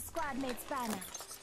squad mate's banner.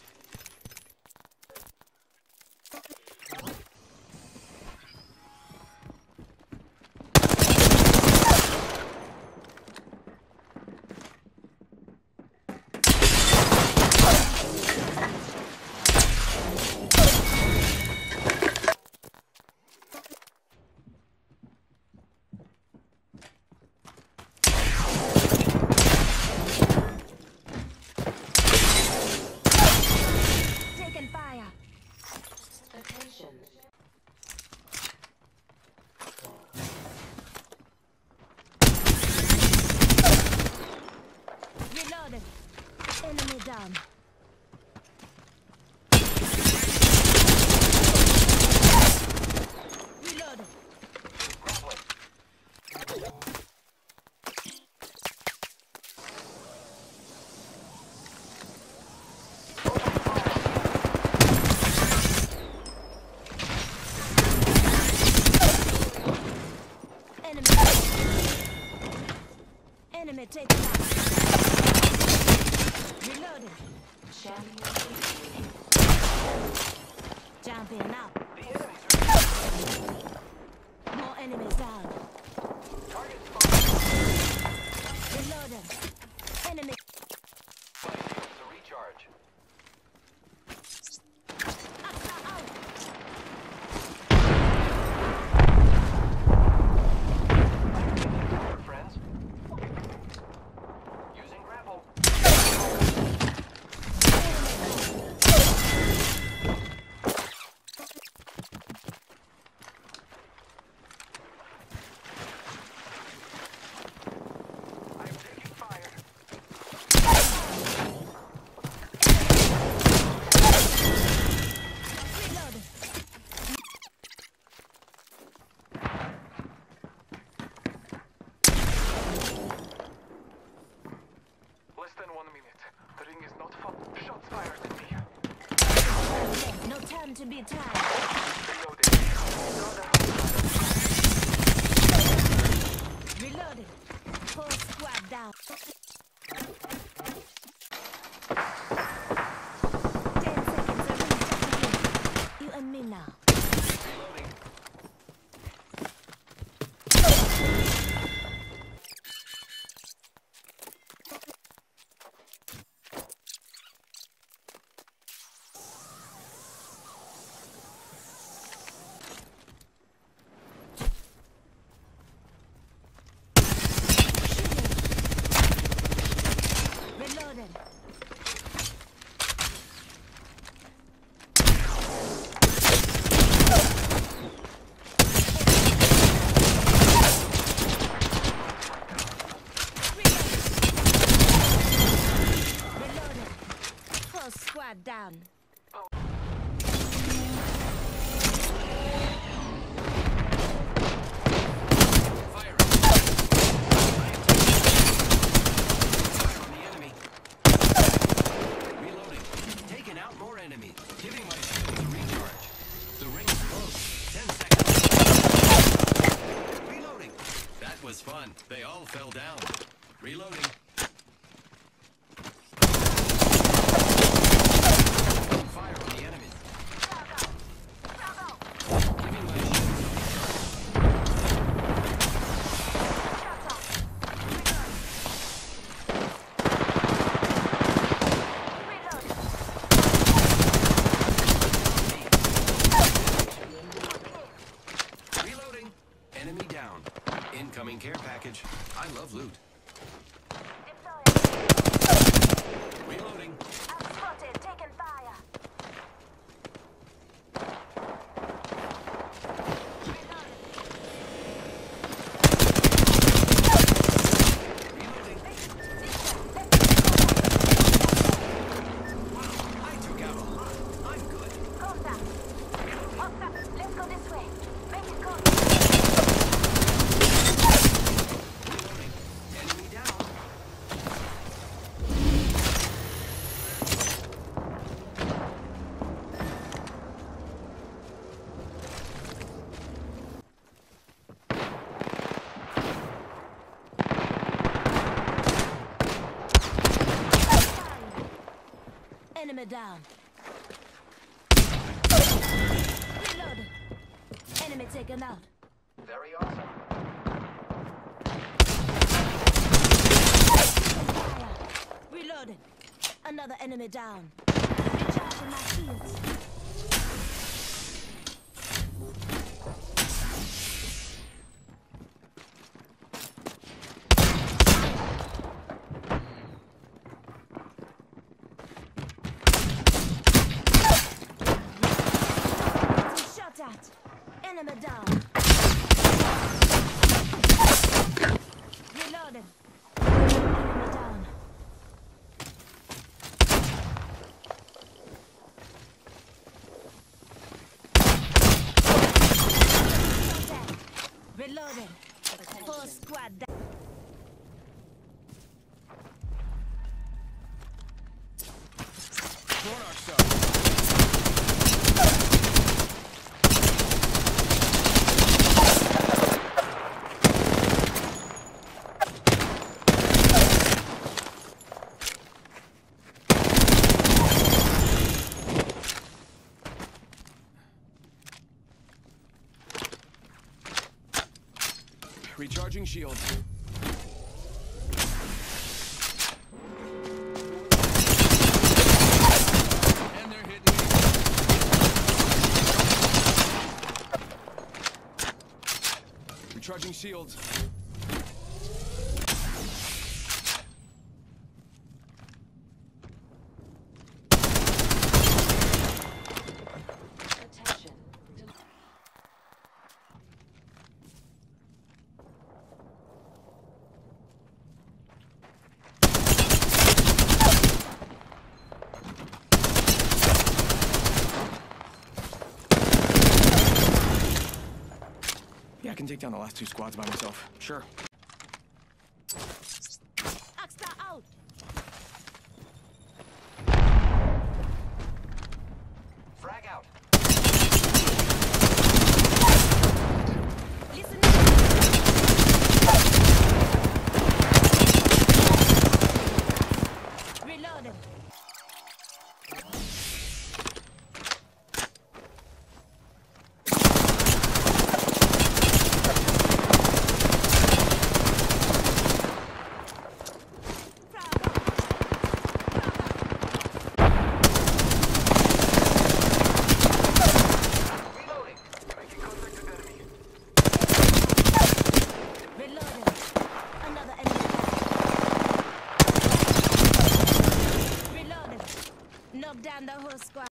Reloaded. Enemy down. Reloaded. Enemy taken out. Reloading. Jumping up. More enemies down. Reloading. Enemy. To recharge. Friends. Using grapple. I'm taking fire. Reloading. Less than 1 minute. The ring is not fun. Shots fired at me. No time to be tired. Reloading. Reloading. Whole squad down. 10 seconds of reset. You and me now. Reloading. Reloading. Reloading. Whole squad down. Fire. Fire on the enemy. Reloading. Taking out more enemies. Giving my shield a recharge. The ring is close. 10 seconds. Reloading. That was fun. They all fell down. Reloading. Fire on the enemy. Giving my shield a recharge. Reloading. Enemy down. Incoming care package. I love loot. Enemy down. Reload. Enemy taken out. Very awesome. Fire. Reloading. Another enemy down. Recharging my shields. Shot at. Enemy down. Reloading. Enemy down. Reloading. Full squad down. Throwing our stuff. Recharging shields. And they're hitting me. Recharging shields. Attention. Yeah, I can take down the last 2 squads by myself. Sure. Axta out. Frag out. Listen. Reloading. Reloading. Making contact with enemy. Reloading. Another enemy. Reloading. Knock down the whole squad.